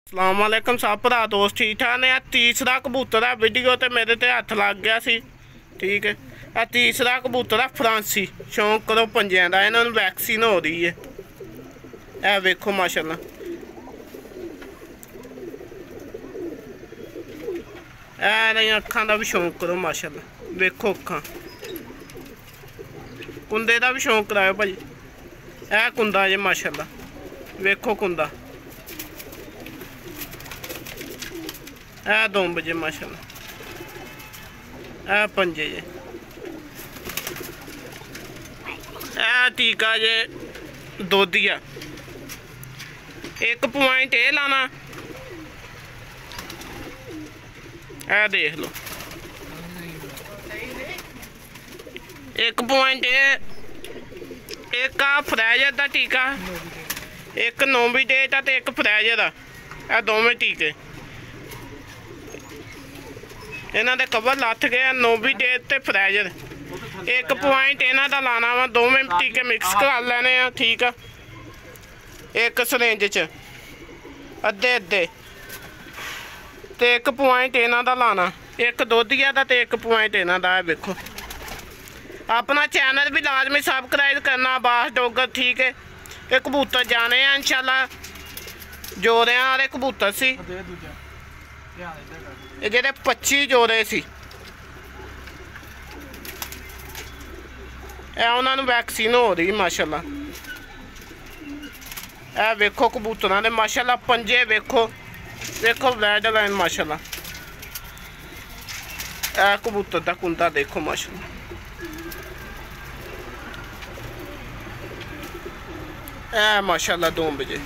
अस्सलाम वालेकुम सब भरा दोस्त ठीक ठाक ने। तीसरा कबूतर है वीडियो तो मेरे ते हथ लग गया सी। ठीक है, यह तीसरा कबूतर है फ्रांसी। शौक करो पंजियां दा, इन्होंने वैक्सीन हो रही है। यह वेखो माशाल्लाह, यह अखां का भी शौक करो माशाल्लाह। वेखो अखां, कुंदे का भी शौक कराओ भाई। यह कुंदा जे माशाल्लाह, वेखो कुंदा। यह दुंब जे माशाल्लाह, यह पंजे जे। यह टीका जे दोधिया 1 पॉइंट ए लाना। यह देख लो 1 पॉइंट ए, एक आ फ्रैजर का टीका, एक नोविडेट आ ते एक फ्रैजर आ। यह दोवें टीके इन्हां दे कवर लथ गए। नोविडेट ते फ्रैजर 1 पॉइंट इन्हां दा लाना वा। दोवें टीके मिक्स कर लेने आ। ठीक आ, एक सरेंज च अद्धे अद्धे ते 1 पॉइंट इन्हां दा लाना। एक दोधिया दा ते 1 पॉइंट इन्हां दा। वेखो अपना चैनल भी लाजमी सबसक्राइब करना, अब्बास डोगर। ठीक है, ये कबूतर जाने हैं इंशाल्लाह। जोड़ियां वाले कबूतर सी, ये जेडे 25 जोड़े सी, उन्होंने वैक्सीन हो रही माशाल्लाह। यह वेखो कबूतरां दे माशाल्लाह पंजे। वेखो देखो रेड लाइन माशाल्लाह। यह कबूतर दा कुंदा देखो माशाल्लाह। यह माशाल्लाह दुंब जे।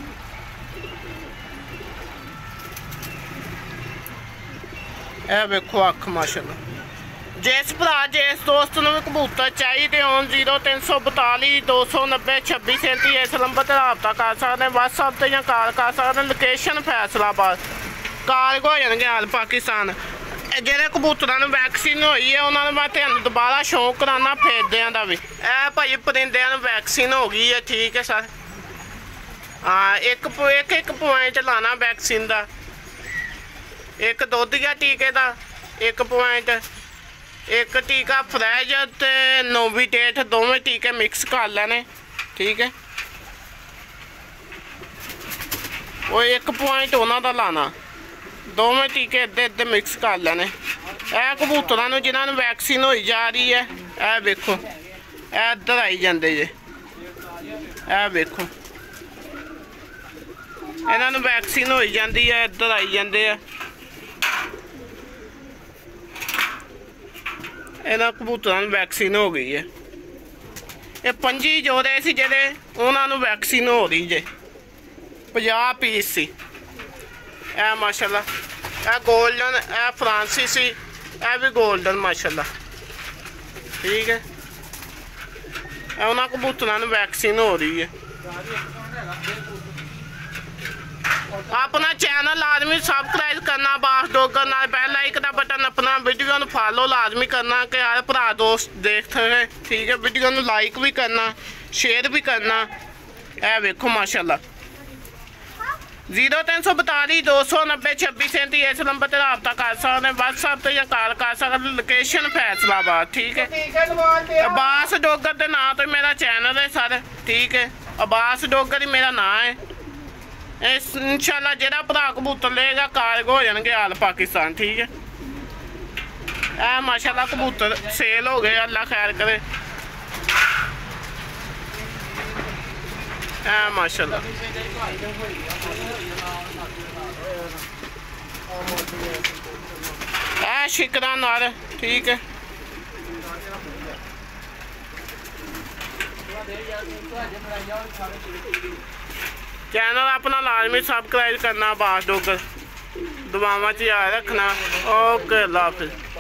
यह वेखो अख माशाल्लाह। जिस भरा जिस दोस्त नूं कबूतर चाहिए हो 0342 290 2637 इस नंबर पर रबता कर सकते हैं। व्हाट्सएप से या कॉल कर सकते हैं। लोकेशन फैसलाबाद, कार्गो हो जाएंगे आल पाकिस्तान। ਜਿਹੜੇ कबूतरां नूं वैक्सीन हुई है उन्होंने मैं तुहानूं दोबारा शौक कराना फेरदियां दा भी। यह भाई परिंदियां नूं वैक्सीन हो गई है। ठीक है सर, हाँ एक पॉइंट लाना वैक्सीन का। एक दोधिया टीके का 1 पॉइंट, एक टीका फ्रैजर ते नोविडेट, दोवें टीके मिक्स कर लेने। ठीक है, वो 1 पॉइंट उन्होंने लाना। दोवें टीके अद्धे अद्धे मिक्स कर लेने। यह कबूतरां नूं जिन्हां नूं वैक्सीन होई जा रही है। यह वेखो यह इधर आई जाते जे। यह वेखो इन्हां नूं वैक्सीन होई जाती है, इधर आई जाते हैं। इन्हां कबूतरां नूं वैक्सीन हो गई है। ये 25 जोड़े सी जेडे उन्हां नूं वैक्सीन हो रही जे। 50 पीस सी। यह माशाल्लाह, यह गोल्डन, यह फ्रांसी सी, यह भी गोल्डन माशाल्लाह। ठीक है, उन्होंने कबूतरां नूं वैक्सीन हो रही है। अपना चैनल लाजमी सबसक्राइब करना, अब्बास डोगर नाल बेल आइकन का बटन अपना। वीडियो नूं फॉलो लाजमी करना कि हर भरा दोस्त देख सके। ठीक है, वीडियो नूं लाइक भी करना, शेयर भी करना। यह वेखो माशाल्लाह 0342 290 2637 इस नंबर पर रबता कर सकते हैं। व्हाट्सएप से या कॉल कर सकते हैं। लोकेशन फैसलाबाद। ठीक है, अब्बास डोगर के नाम तो मेरा चैनल है सर। ठीक है, अब्बास डोगर ही मेरा नाम है। इंशाल्लाह जेड़ा भरा कबूतर लेगा कार्गो हो जाएंगे आल पाकिस्तान। ठीक है, यह माशाल्लाह कबूतर सेल हो गए, अल्लाह खैर करे। माशाल्लाह शिकरा नार। ठीक है, चैनल अपना लाजमी सबसक्राइब करना, अब्बास डोगर। दुआवां च याद रखना। ओके, अल्लाह हाफिज़।